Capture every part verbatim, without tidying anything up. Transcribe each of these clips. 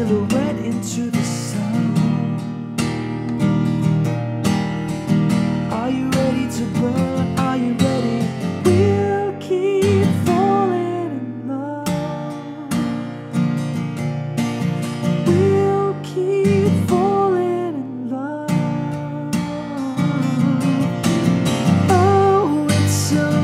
silhouette into the sun. Are you ready to burn? Are you ready? We'll keep falling in love. We'll keep falling in love. Oh, it's a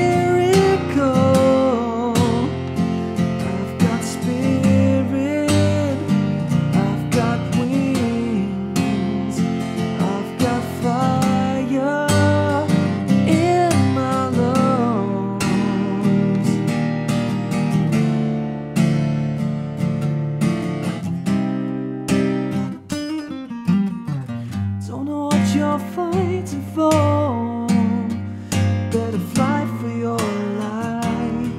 miracle. I've got spirit, I've got wings, I've got fire in my lungs. Don't know what you're fighting for. Better fly for your life.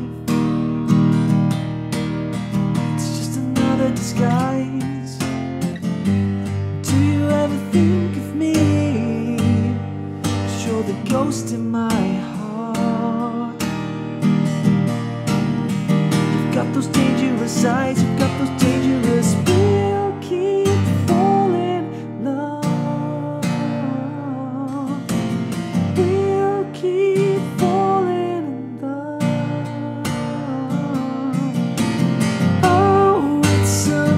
It's just another disguise. Do you ever think of me? 'Cause you're the ghost in my heart. You've got those dangerous eyes, you've got those dangerous. We'll keep falling in love. We'll keep falling in love. Oh, it's a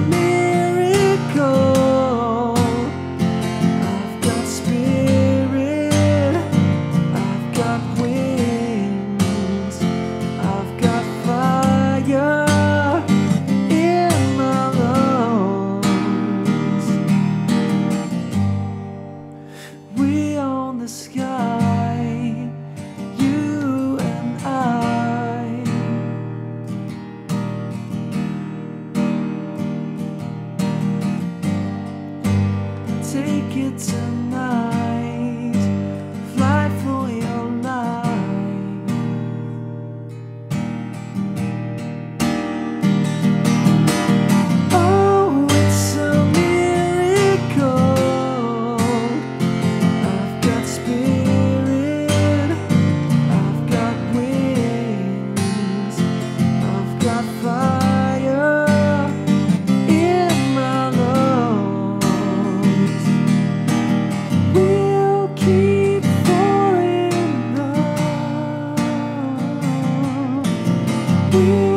miracle. I've got spirit, I've got wings, I've got fire in my lungs. We own the sky, you and I. Take it tonight, fly for your life. Oh, it's a miracle. I've got spirit, I've got wings, I've got fire in my lungs. We'll keep falling in love. We'll